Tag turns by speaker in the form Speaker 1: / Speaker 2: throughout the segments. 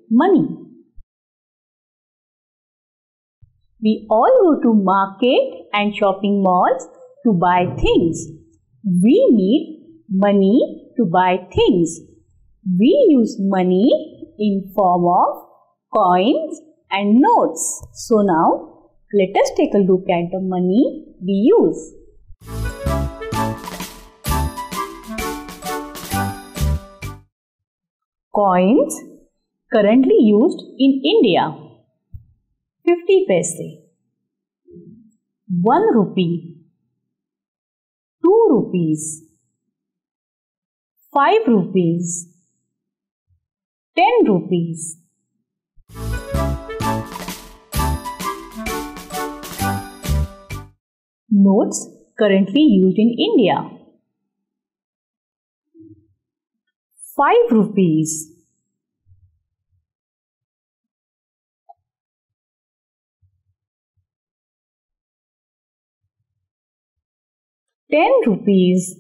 Speaker 1: money. We all go to market and shopping malls to buy things. We need money to buy things. We use money in form of coins and notes. So now let us take a look at the money we use. Coins currently used in India. 50 paise, 1 rupee, 2 rupees, 5 rupees, 10 rupees. Notes currently used in India. 5 rupees, 10 rupees,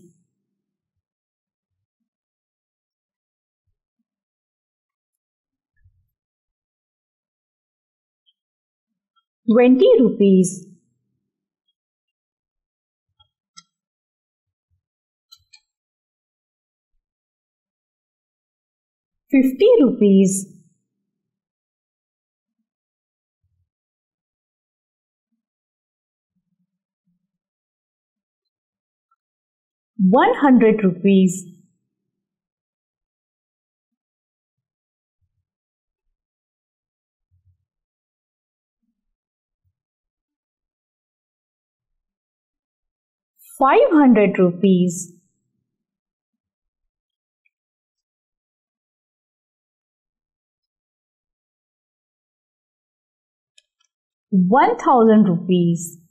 Speaker 1: 20 rupees, 50 rupees, 100 rupees, 500 rupees, 1000 rupees,